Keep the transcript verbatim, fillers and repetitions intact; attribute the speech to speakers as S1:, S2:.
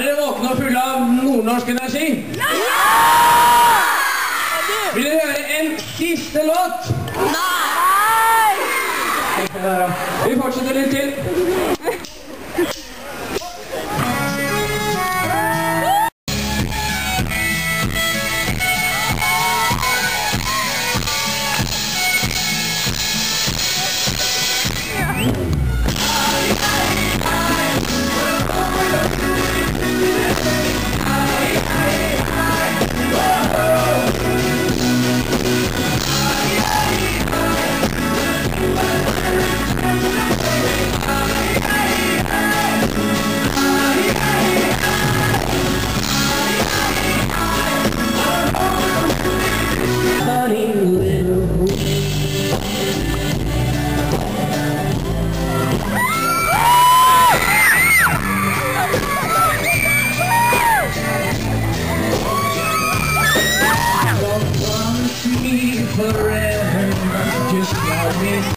S1: dere våkne og fulle av nordnorsk energi? Ja! Vil dere høre en siste låt?
S2: Nei!
S1: Vi fortsetter litt til. Forever, just let me